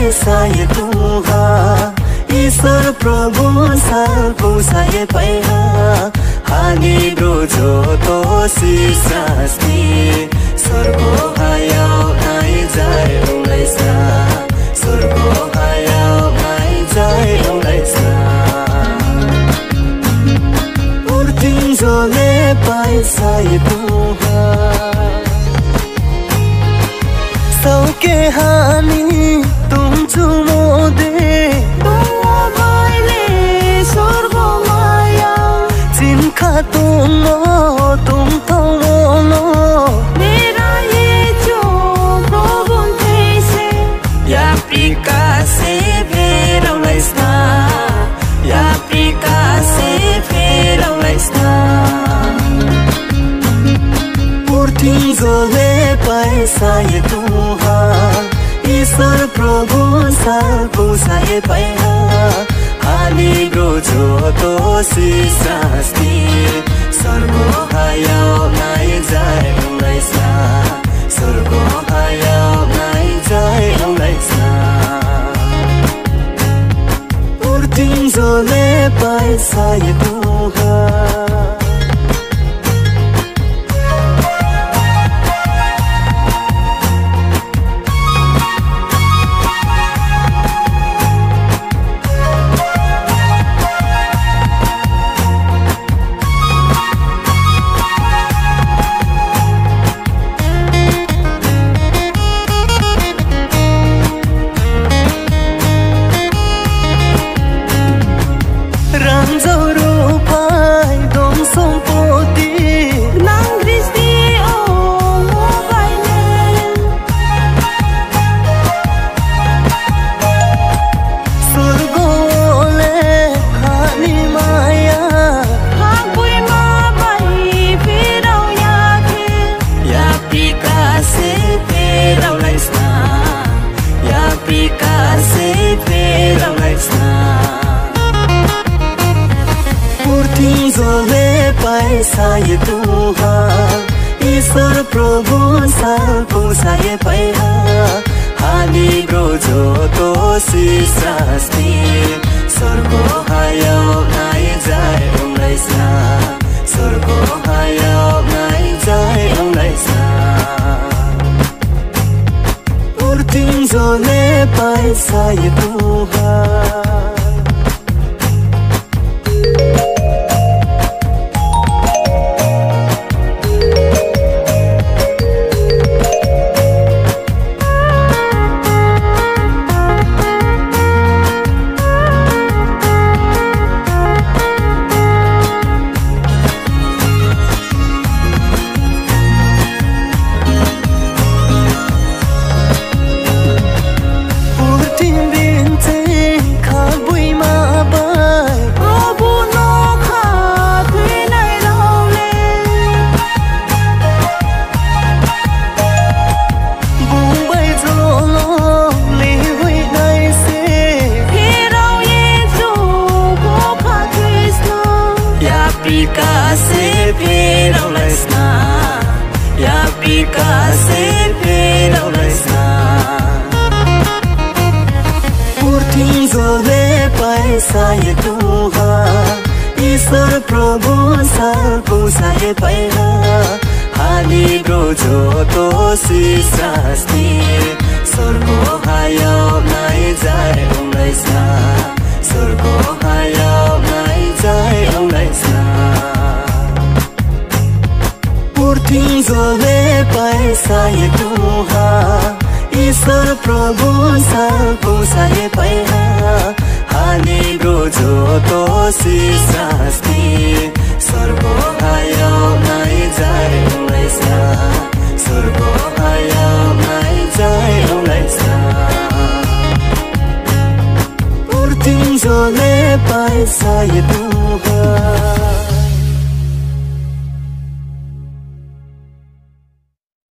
साये तुहा ईश्वर प्रभु सालको साये पैहा हानि ब्रोजो तो सिसास्ती स्वर्गो हायाव नाइ जाय उलाइसा स्वर्गो हायाव नाइ जाय उलाइसा उर्तिङ जोले पाइ साये तुहा सौके हानि तुम चुमो दे तुम तो मोनो मेरा ये जो प्रभु से या प्रिका से फेर लाइस्ना या प्रिका से फेर लाइस्ना उर्तिङ जोले पैसा ये तुहा ईश्वर प्रभु सालको साये पैहा हानि ब्रोजो तो सिसास्ती स्वर्गो हायाव नाइ जाय उलाइसा स्वर्गो हायाव नाइ जाय उलाइसा उर्तिङ जोले पैसा ये तुहा उर्तिङ जोले पैसा ये तुहा ईश्वर प्रभु सालको साये पैहा हानि ब्रोजो तो सिसास्ती स्वर्गो हायाव नाइ जाय उलाइसा स्वर्गो हायाव नाइ जाय उलाइसा उर्तिङ जोले पैसा ये तुहा उर्तिङ जोले पैसा ये तुहा ईश्वर प्रभु सालको साये पैहा हानि ब्रोजो तो सिसास्ती स्वर्गो हायाव नाइ जाय उलाइसा स्वर्गो हायाव नाइ जाय उलाइसा उर्तिङ जोले पैसा ये तुहा ईश्वर प्रभु सालको साये पैहा हानि ब्रोजो तो सिसास्ती स्वर्गो हायाव नाइ जाय उलाइसा स्वर्गो हायाव नाइ जाय उलाइसा उर्तिङ जोले पैसा ये तुहा